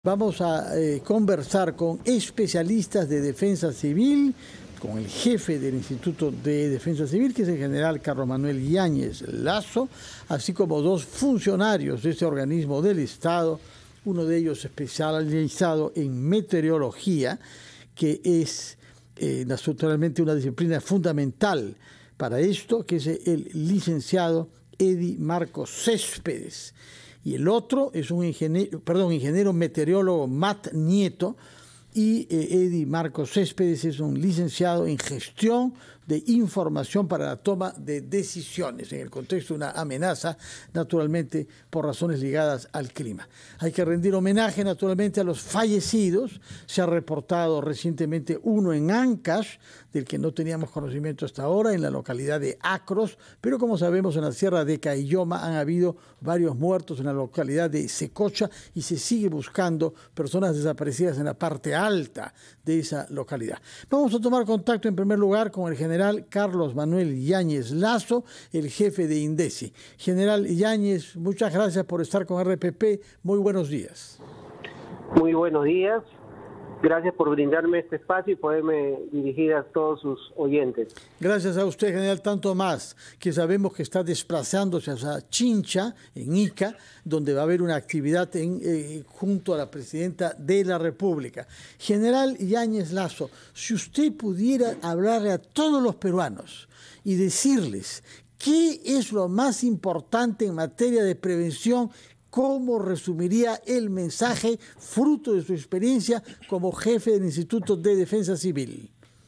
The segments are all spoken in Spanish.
Vamos a conversar con especialistas de defensa civil, con el jefe del Instituto de Defensa Civil, que es el general Carlos Manuel Yáñez Lazo, así como dos funcionarios de este organismo del Estado, uno de ellos especializado en meteorología, que es naturalmente una disciplina fundamental para esto, que es el licenciado Eddie Marcos Céspedes. Y el otro es un ingeniero meteorólogo Matt Nieto, y Eddie Marcos Céspedes es un licenciado en gestión de información para la toma de decisiones en el contexto de una amenaza, naturalmente por razones ligadas al clima. Hay que rendir homenaje naturalmente a los fallecidos. Se ha reportado recientemente uno en Ancash, del que no teníamos conocimiento hasta ahora, en la localidad de Acros, pero como sabemos en la sierra de Caylloma han habido varios muertos en la localidad de Secocha y se sigue buscando personas desaparecidas en la parte alta de esa localidad. Vamos a tomar contacto en primer lugar con el general Carlos Manuel Yáñez Lazo, el jefe de INDECI. General Yáñez, muchas gracias por estar con RPP. Muy buenos días. Muy buenos días. Gracias por brindarme este espacio y poderme dirigir a todos sus oyentes. Gracias a usted, general, tanto más que sabemos que está desplazándose a Chincha, en Ica, donde va a haber una actividad junto a la presidenta de la República. General Yáñez Lazo, si usted pudiera hablarle a todos los peruanos y decirles qué es lo más importante en materia de prevención, ¿cómo resumiría el mensaje fruto de su experiencia como jefe del Instituto de Defensa Civil?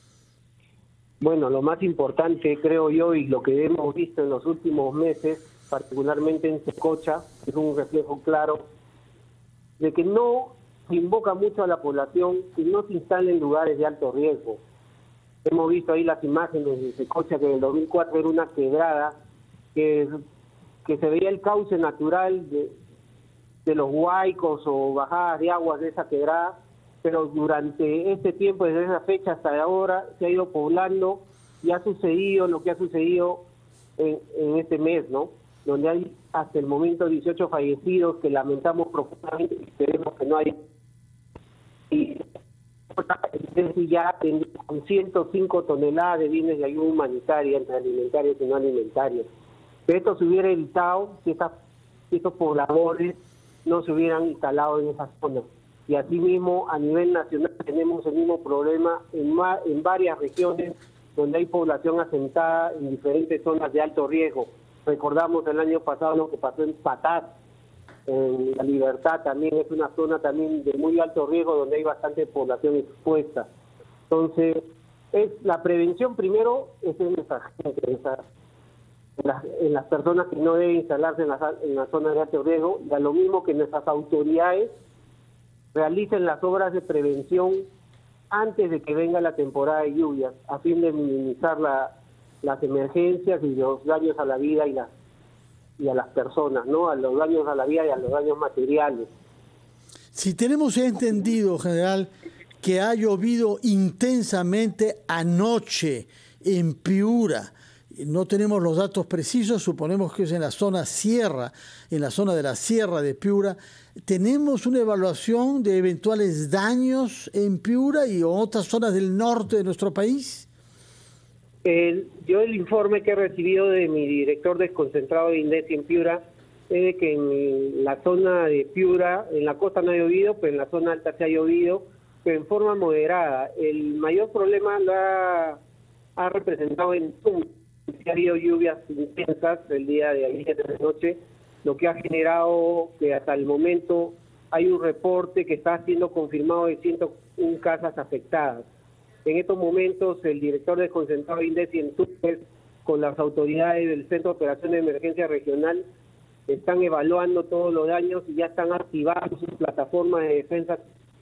Bueno, lo más importante, creo yo, y lo que hemos visto en los últimos meses, particularmente en Secocha, es un reflejo claro de que no se invoca mucho a la población y no se instala en lugares de alto riesgo. Hemos visto ahí las imágenes de Secocha, que en el 2004 era una quebrada, que se veía el cauce natural de los huaicos o bajadas de aguas de esa quebrada, pero durante este tiempo, desde esa fecha hasta ahora, se ha ido poblando y ha sucedido lo que ha sucedido en este mes, ¿no? Donde hay hasta el momento 18 fallecidos que lamentamos profundamente y esperemos que no haya. Y ya con 105 toneladas de bienes de ayuda humanitaria, entre alimentarios y no alimentarios. Pero esto se hubiera evitado si estos pobladores no se hubieran instalado en esa zona. Y asimismo, a nivel nacional tenemos el mismo problema en varias regiones donde hay población asentada en diferentes zonas de alto riesgo. Recordamos el año pasado lo que pasó en Patás, en La Libertad también es una zona también de muy alto riesgo donde hay bastante población expuesta. Entonces, la prevención primero es en esa gente, en las personas que no deben instalarse en la zona de alto riesgo, y a lo mismo que nuestras autoridades realicen las obras de prevención antes de que venga la temporada de lluvias, a fin de minimizar las emergencias y los daños a la vida y a las personas, ¿no? A los daños a la vida y a los daños materiales. Si tenemos entendido, general, que ha llovido intensamente anoche en Piura, no tenemos los datos precisos, suponemos que es en la zona sierra, en la zona de la sierra de Piura. ¿Tenemos una evaluación de eventuales daños en Piura y otras zonas del norte de nuestro país? Yo el informe que he recibido de mi director desconcentrado de INDECI en Piura es de que en la zona de Piura, en la costa no ha llovido, pero en la zona alta se ha llovido, pero en forma moderada. El mayor problema lo ha representado en ha habido lluvias intensas el día de ayer de noche, lo que ha generado que hasta el momento hay un reporte que está siendo confirmado de 101 casas afectadas. En estos momentos el director desconcentrado de INDECI en Tumbes, con las autoridades del Centro de Operaciones de Emergencia Regional, están evaluando todos los daños y ya están activando sus plataformas de defensa.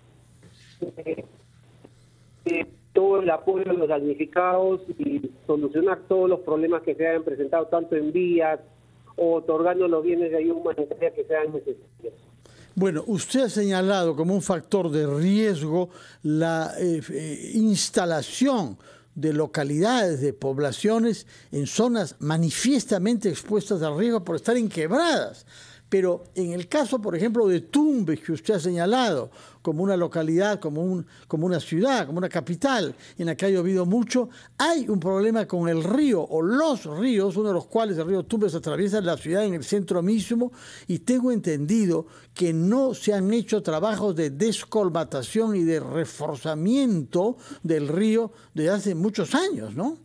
Todo el apoyo a los damnificados y solucionar todos los problemas que se hayan presentado, tanto en vías o otorgando los bienes de ayuda humanitaria que sean necesarios. Bueno, usted ha señalado como un factor de riesgo la instalación de localidades, de poblaciones en zonas manifiestamente expuestas al riesgo por estar en quebradas. Pero en el caso, por ejemplo, de Tumbes, que usted ha señalado, como una localidad, como una ciudad, como una capital, en la que ha llovido mucho, hay un problema con el río, o los ríos, uno de los cuales, el río Tumbes, atraviesa la ciudad en el centro mismo, y tengo entendido que no se han hecho trabajos de descolmatación y de reforzamiento del río desde hace muchos años, ¿no?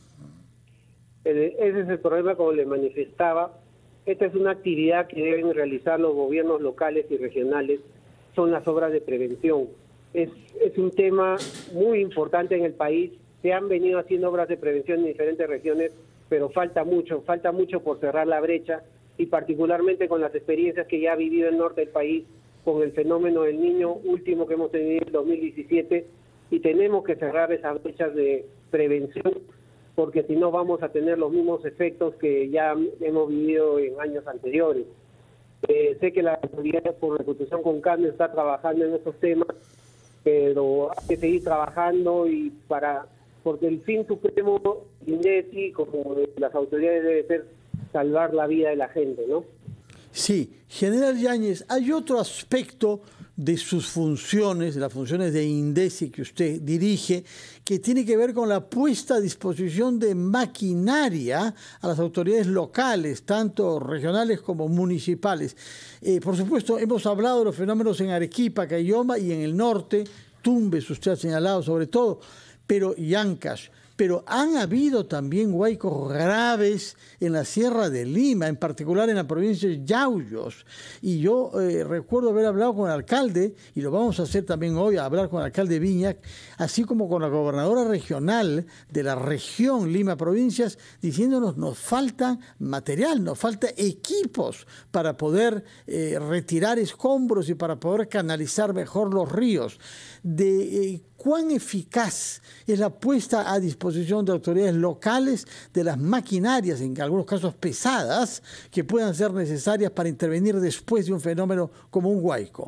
Ese es el problema, como le manifestaba. Esta es una actividad que deben realizar los gobiernos locales y regionales, son las obras de prevención. Es un tema muy importante en el país. Se han venido haciendo obras de prevención en diferentes regiones, pero falta mucho por cerrar la brecha, y particularmente con las experiencias que ya ha vivido el norte del país, con el fenómeno del Niño último que hemos tenido en 2017, y tenemos que cerrar esas brechas de prevención, porque si no vamos a tener los mismos efectos que ya hemos vivido en años anteriores. Sé que la autoridad por Reputación con Cambio está trabajando en estos temas, pero hay que seguir trabajando, y porque el fin supremo de INDECI, como de las autoridades, debe ser salvar la vida de la gente, ¿no? Sí, General Yáñez, hay otro aspecto de sus funciones, de las funciones de INDECI que usted dirige, que tiene que ver con la puesta a disposición de maquinaria a las autoridades locales, tanto regionales como municipales. Por supuesto, hemos hablado de los fenómenos en Arequipa, Caylloma y en el norte, Tumbes, usted ha señalado sobre todo, y Ancash. Pero han habido también huaicos graves en la Sierra de Lima, en particular en la provincia de Yauyos. Y yo recuerdo haber hablado con el alcalde, y lo vamos a hacer también hoy, a hablar con el alcalde Viñac, así como con la gobernadora regional de la región Lima Provincias, diciéndonos nos falta material, nos falta equipos para poder retirar escombros y para poder canalizar mejor los ríos. ¿Cuán eficaz es la puesta a disposición de autoridades locales de las maquinarias, en algunos casos pesadas, que puedan ser necesarias para intervenir después de un fenómeno como un huaico?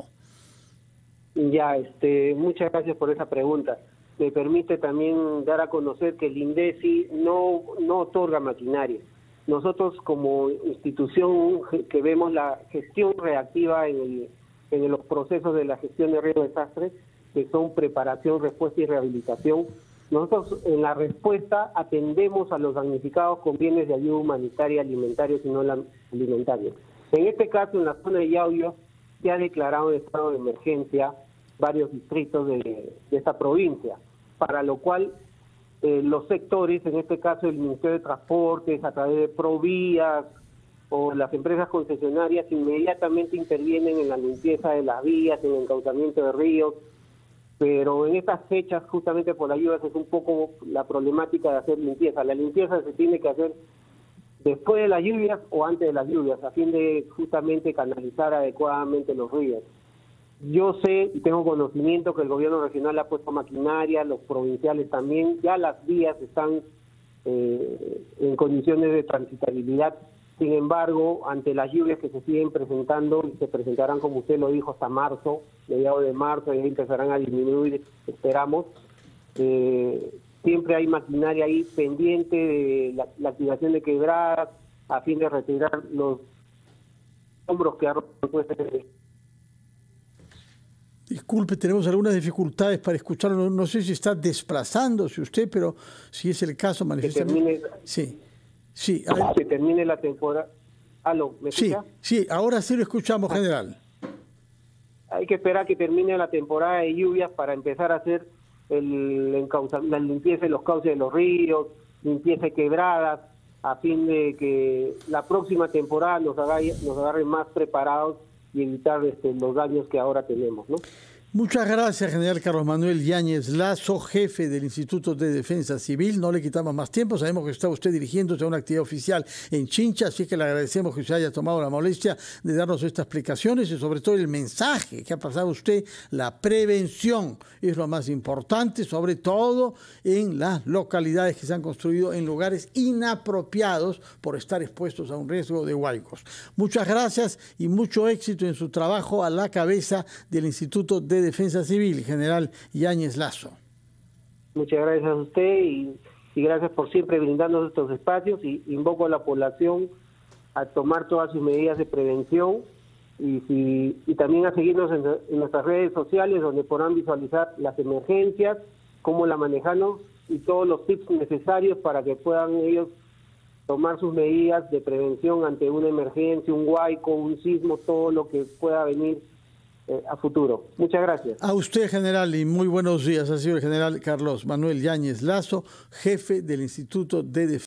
Ya, muchas gracias por esa pregunta. Me permite también dar a conocer que el INDECI no otorga maquinaria. Nosotros, como institución que vemos la gestión reactiva en los procesos de la gestión de riesgo de desastres, que son preparación, respuesta y rehabilitación, nosotros en la respuesta atendemos a los damnificados con bienes de ayuda humanitaria, alimentarios y no alimentarios. En este caso, en la zona de Yauyos, se ha declarado estado de emergencia varios distritos de esta provincia, para lo cual los sectores, en este caso el Ministerio de Transportes, a través de Provías o las empresas concesionarias, inmediatamente intervienen en la limpieza de las vías, en el encauzamiento de ríos, pero en estas fechas, justamente por las lluvias, es un poco la problemática de hacer limpieza. La limpieza se tiene que hacer después de las lluvias o antes de las lluvias, a fin de justamente canalizar adecuadamente los ríos. Yo sé y tengo conocimiento que el gobierno regional ha puesto maquinaria, los provinciales también, ya las vías están en condiciones de transitabilidad. Sin embargo, ante las lluvias que se siguen presentando, y se presentarán, como usted lo dijo, hasta marzo, mediados de marzo, y ahí empezarán a disminuir, esperamos, siempre hay maquinaria ahí pendiente de la activación de quebradas, a fin de retirar los hombros que arrojan. Disculpe, tenemos algunas dificultades para escucharlo. No sé si está desplazándose usted, pero si es el caso, manifiesta. Sí. Sí, que termine la temporada. ¿Aló? ¿Me escucha? Sí, ahora sí lo escuchamos, general. Hay que esperar que termine la temporada de lluvias para empezar a hacer la limpieza de los cauces de los ríos, limpieza de quebradas, a fin de que la próxima temporada nos agarre más preparados y evitar los daños que ahora tenemos, ¿no? Muchas gracias, general Carlos Manuel Yáñez Lazo, jefe del Instituto de Defensa Civil. No le quitamos más tiempo, sabemos que está usted dirigiéndose a una actividad oficial en Chincha, así que le agradecemos que se haya tomado la molestia de darnos estas explicaciones y sobre todo el mensaje que ha pasado usted. La prevención es lo más importante, sobre todo en las localidades que se han construido en lugares inapropiados por estar expuestos a un riesgo de huaicos. Muchas gracias y mucho éxito en su trabajo a la cabeza del Instituto de Defensa Civil, general Yáñez Lazo. Muchas gracias a usted y gracias por siempre brindarnos estos espacios, y invoco a la población a tomar todas sus medidas de prevención y también a seguirnos en nuestras redes sociales, donde podrán visualizar las emergencias, cómo la manejamos y todos los tips necesarios para que puedan ellos tomar sus medidas de prevención ante una emergencia, un huaico, un sismo, todo lo que pueda venir a futuro. Muchas gracias. A usted, general, y muy buenos días. Ha sido el general Carlos Manuel Yáñez Lazo, jefe del Instituto de Defensa.